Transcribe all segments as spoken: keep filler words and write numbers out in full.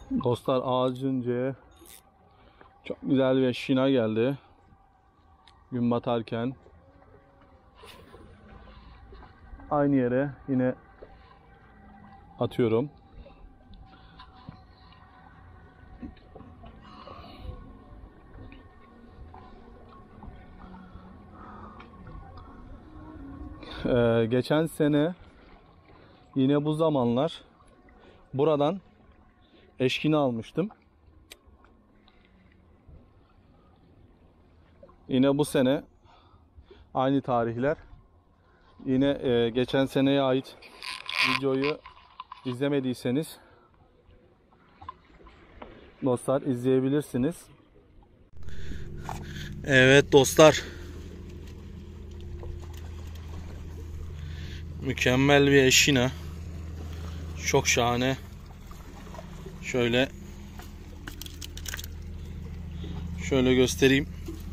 Dostlar, az önce çok güzel bir şina geldi. Gün batarken aynı yere yine atıyorum. Ee, geçen sene yine bu zamanlar buradan eşkini almıştım. Yine bu sene aynı tarihler. Yine e, geçen seneye ait videoyu izlemediyseniz dostlar izleyebilirsiniz. Evet dostlar. Mükemmel bir eşina. Çok şahane. Şöyle şöyle göstereyim.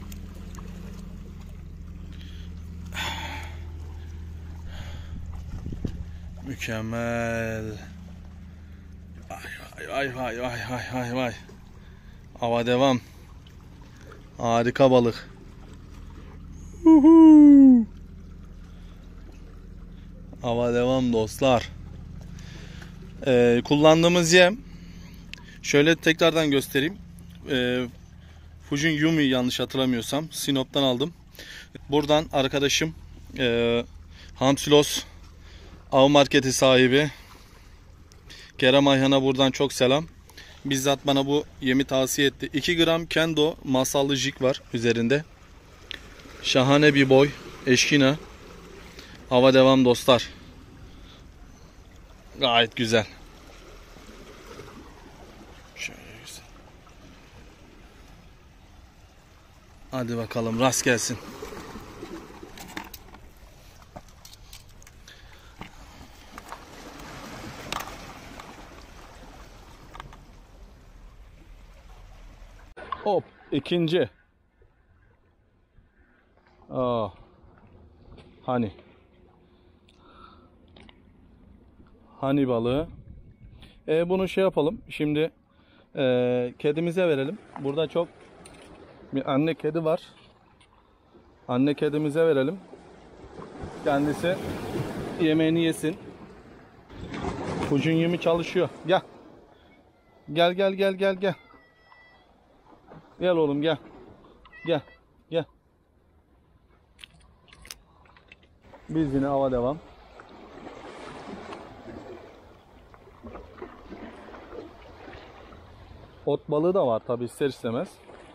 Mükemmel. Ay vay vay vay vay vay vay. Hava devam. Harika balık. Uhu. Hava devam dostlar. Ee, kullandığımız yem şöyle tekrardan göstereyim. Ee, Fujin Yumi, yanlış hatırlamıyorsam Sinop'tan aldım. Buradan arkadaşım e, Hamsilos Av Marketi sahibi Kerem Ayhan'a buradan çok selam. Bizzat bana bu yemi tavsiye etti. iki gram Kendo masallı jig var üzerinde. Şahane bir boy. Eşkina. Hava devam dostlar. Gayet güzel. Şöyle güzel. Hadi bakalım, rast gelsin. Hop, ikinci. Aa, hani. Hani balığı. E, bunu şey yapalım. Şimdi e, kedimize verelim. Burada çok bir anne kedi var. Anne kedimize verelim. Kendisi yemeğini yesin. Fujin Yumi çalışıyor. Gel. Gel gel gel gel gel. Gel oğlum gel. Gel. Gel. Biz yine hava devam. Ot balığı da var tabi, ister istemez.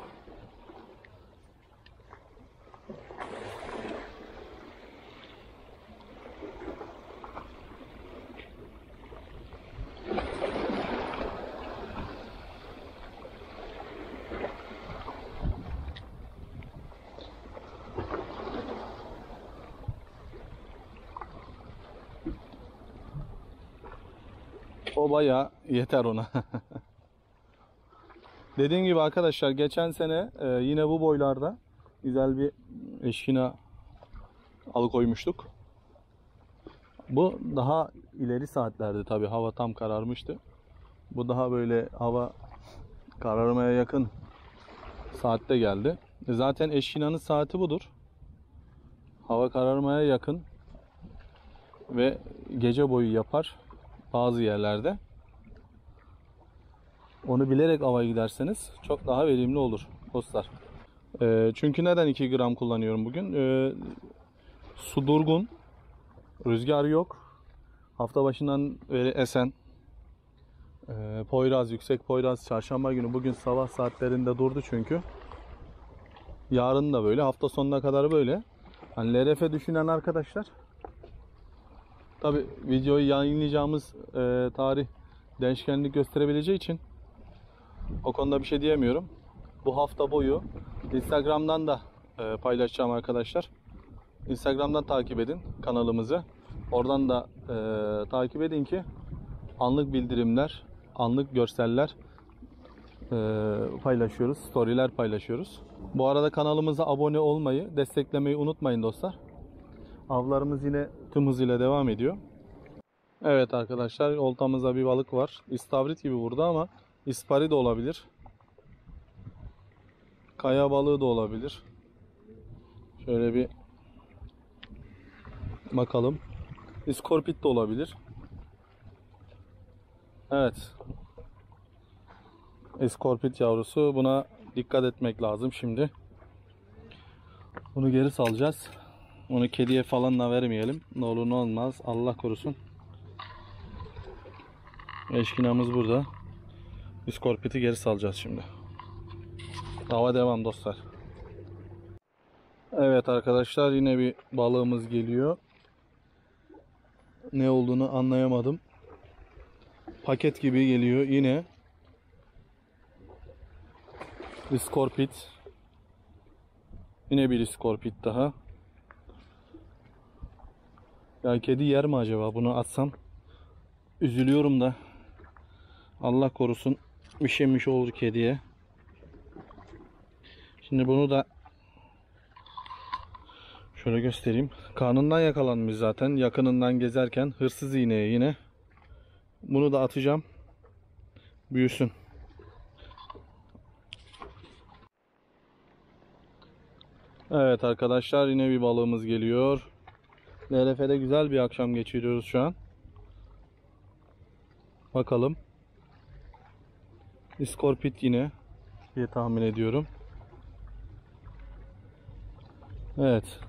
O bayağı yeter ona. Dediğim gibi arkadaşlar, geçen sene e, yine bu boylarda güzel bir eşkina alıkoymuştuk. Bu daha ileri saatlerde, tabi hava tam kararmıştı. Bu daha böyle hava kararmaya yakın saatte geldi. E, zaten eşkinanın saati budur. Hava kararmaya yakın ve gece boyu yapar bazı yerlerde. Onu bilerek ava giderseniz çok daha verimli olur dostlar. E, çünkü neden iki gram kullanıyorum bugün? E, su durgun, rüzgar yok. Hafta başından beri esen e, Poyraz, yüksek Poyraz çarşamba günü, bugün sabah saatlerinde durdu çünkü. Yarın da böyle, hafta sonuna kadar böyle. Hani L R F düşünen arkadaşlar, tabi videoyu yayınlayacağımız e, tarih değişkenlik gösterebileceği için o konuda bir şey diyemiyorum. Bu hafta boyu Instagram'dan da e, paylaşacağım arkadaşlar. Instagram'dan takip edin kanalımızı. Oradan da e, takip edin ki anlık bildirimler, anlık görseller e, paylaşıyoruz. Storyler paylaşıyoruz. Bu arada kanalımıza abone olmayı, desteklemeyi unutmayın dostlar. Avlarımız yine tüm hızıyla devam ediyor. Evet arkadaşlar, oltamızda bir balık var. İstavrit gibi burada ama İspari de olabilir. Kaya balığı da olabilir. Şöyle bir bakalım. İskorpit de olabilir. Evet. İskorpit yavrusu. Buna dikkat etmek lazım şimdi. Bunu geri salacağız. Onu kediye falan da vermeyelim. Ne olur ne olmaz. Allah korusun. Eşkinamız burada. İskorpiti geri salacağız şimdi. Hava devam dostlar. Evet arkadaşlar, yine bir balığımız geliyor. Ne olduğunu anlayamadım. Paket gibi geliyor yine. İskorpit. Yine bir iskorpit daha. Ya kedi yer mi acaba? Bunu atsam üzülüyorum da. Allah korusun bir şeymiş olur kediye. Şimdi bunu da şöyle göstereyim. Karnından yakalanmış zaten. Yakınından gezerken hırsız iğneye yine. Bunu da atacağım. Büyüsün. Evet arkadaşlar, yine bir balığımız geliyor. L R F'de güzel bir akşam geçiriyoruz şu an. Bakalım. İskorpit yine diye tahmin ediyorum. Evet.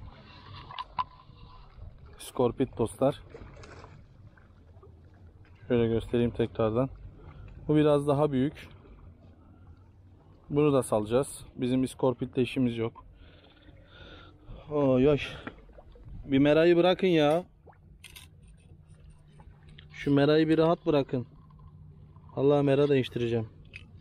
İskorpit dostlar. Şöyle göstereyim tekrardan. Bu biraz daha büyük. Bunu da salacağız. Bizim iskorpitle işimiz yok. Oy oy. Bir merayı bırakın ya. Şu merayı bir rahat bırakın. Allah, mera değiştireceğim.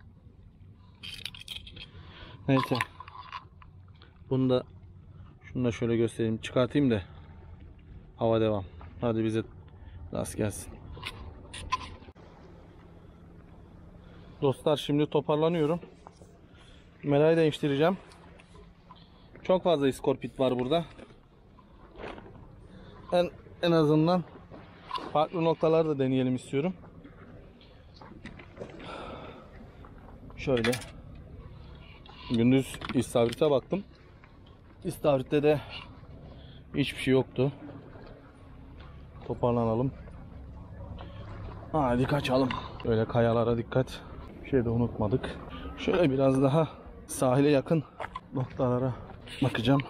Neyse. Bunu da şunu da şöyle göstereyim. Çıkartayım da hava devam. Hadi bize rast gelsin. Dostlar, şimdi toparlanıyorum. Merayı değiştireceğim. Çok fazla iskorpit var burada. En, en azından farklı noktaları da deneyelim istiyorum. Şöyle. Gündüz istavrite baktım. İstavritte de hiçbir şey yoktu. Toparlanalım. Hadi kaçalım. Böyle kayalara dikkat. Bir şey de unutmadık. Şöyle biraz daha sahile yakın noktalara bakacağım.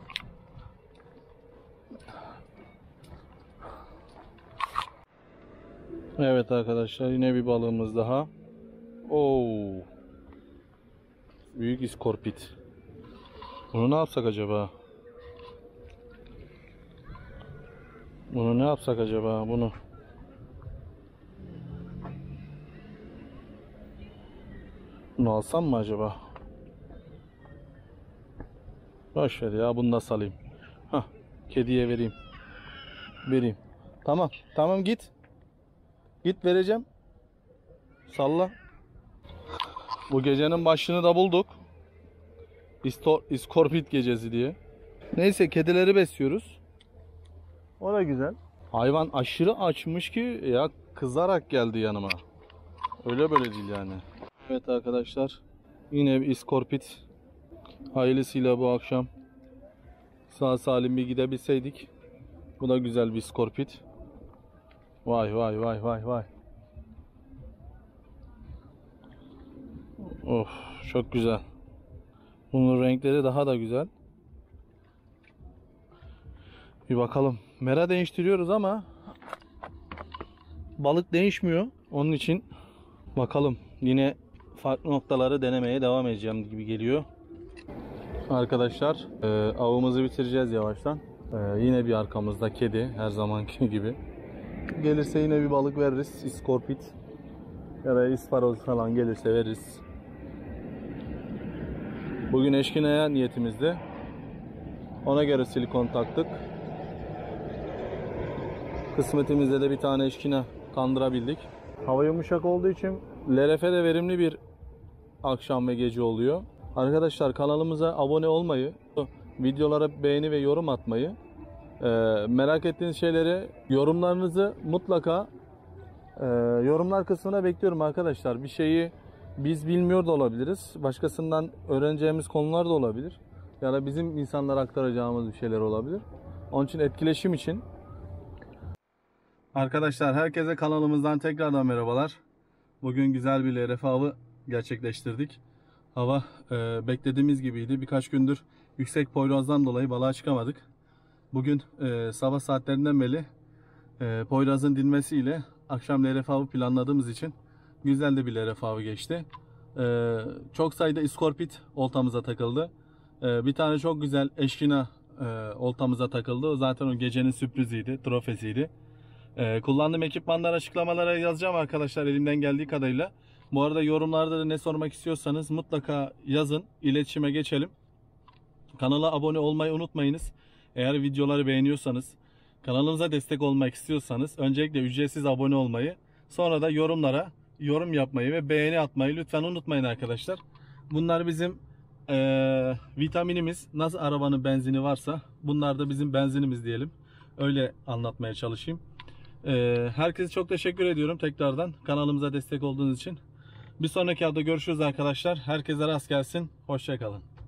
Evet arkadaşlar, yine bir balığımız daha. Oo. Büyük iskorpit. Bunu ne yapsak acaba? Bunu ne yapsak acaba? Bunu. Bunu alsam mı acaba? Boş ver ya, bunu da salayım. Hah, kediye vereyim. Vereyim. Tamam, tamam git. Git, vereceğim. Salla. Bu gecenin başını da bulduk. İsto, iskorpit gecesi diye. Neyse, kedileri besliyoruz. O da güzel. Hayvan aşırı açmış ki ya, kızarak geldi yanıma. Öyle böyle değil yani. Evet arkadaşlar, yine bir iskorpit. Hayırlısıyla bu akşam sağ salim bir gidebilseydik. Bu da güzel bir iskorpit. Vay vay vay vay vay. Of, çok güzel. Bunun renkleri daha da güzel. Bir bakalım. Mera değiştiriyoruz ama balık değişmiyor. Onun için bakalım. Yine farklı noktaları denemeye devam edeceğim gibi geliyor. Arkadaşlar, e, avımızı bitireceğiz yavaştan. E, yine bir arkamızda kedi, her zamanki gibi. Gelirse yine bir balık veririz. İskorpit ya da isparoz falan gelirse veririz. Bugün eşkinaya niyetimizdi. Ona göre silikon taktık. Kısmetimizde de bir tane eşkina kandırabildik. Hava yumuşak olduğu için L R F'de verimli bir akşam ve gece oluyor. Arkadaşlar, kanalımıza abone olmayı, videolara beğeni ve yorum atmayı, e, merak ettiğiniz şeyleri, yorumlarınızı mutlaka Ee, yorumlar kısmına bekliyorum arkadaşlar. Bir şeyi biz bilmiyor da olabiliriz. Başkasından öğreneceğimiz konular da olabilir. Ya da bizim insanlara aktaracağımız bir şeyler olabilir. Onun için etkileşim için. Arkadaşlar herkese kanalımızdan tekrardan merhabalar. Bugün güzel bir L R F avı gerçekleştirdik. Hava e, beklediğimiz gibiydi. Birkaç gündür yüksek Poyraz'dan dolayı balığa çıkamadık. Bugün e, sabah saatlerinden beri e, Poyraz'ın dinmesiyle akşam L R F avı planladığımız için güzel de bir L R F avı geçti. E, çok sayıda iskorpit oltamıza takıldı. E, bir tane çok güzel eşkina e, oltamıza takıldı. O zaten o gecenin sürpriziydi, trofesiydi. Ee, kullandığım ekipmanları açıklamalara yazacağım arkadaşlar elimden geldiği kadarıyla. Bu arada yorumlarda da ne sormak istiyorsanız mutlaka yazın. İletişime geçelim. Kanala abone olmayı unutmayınız. Eğer videoları beğeniyorsanız, kanalımıza destek olmak istiyorsanız öncelikle ücretsiz abone olmayı, sonra da yorumlara yorum yapmayı ve beğeni atmayı lütfen unutmayın arkadaşlar. Bunlar bizim ee, vitaminimiz. Nasıl arabanın benzini varsa bunlar da bizim benzinimiz diyelim. Öyle anlatmaya çalışayım. Herkese çok teşekkür ediyorum tekrardan kanalımıza destek olduğunuz için. Bir sonraki hafta görüşürüz arkadaşlar. Herkese rast gelsin. Hoşça kalın.